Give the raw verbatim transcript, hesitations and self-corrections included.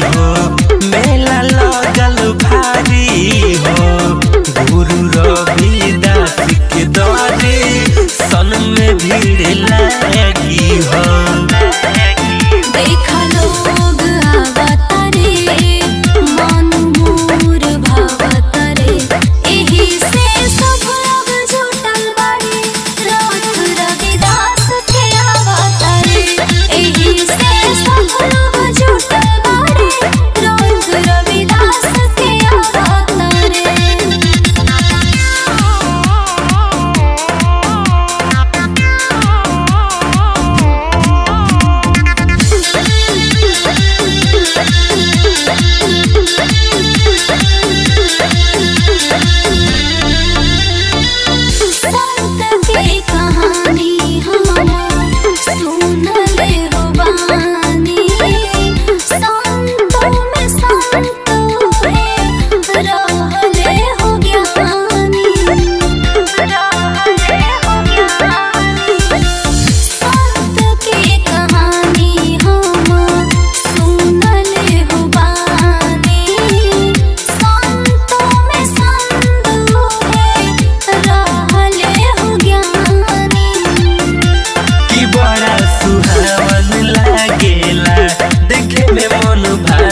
हो मेला लगल भारी हो गुरु रविदास के द्वारे सन में भीड़ लगी हो देखा लोग अवतारे मन मोर भावतारे एही से सब लोग जुटल बाड़ी रथ रविदास के अवतारे एही से सब लोग जुटल बाड़ी रथ रविदास के अवतारे। संत की कहानी हम सुनले हो बानी संतों में संत है रहले हो ज्ञानी रहले हो ज्ञानी संत की कहानी हम सुनले हो बानी संतों में संत है रहले हो ज्ञानी। कि बड़ा सुहावन लागेला देखे में मन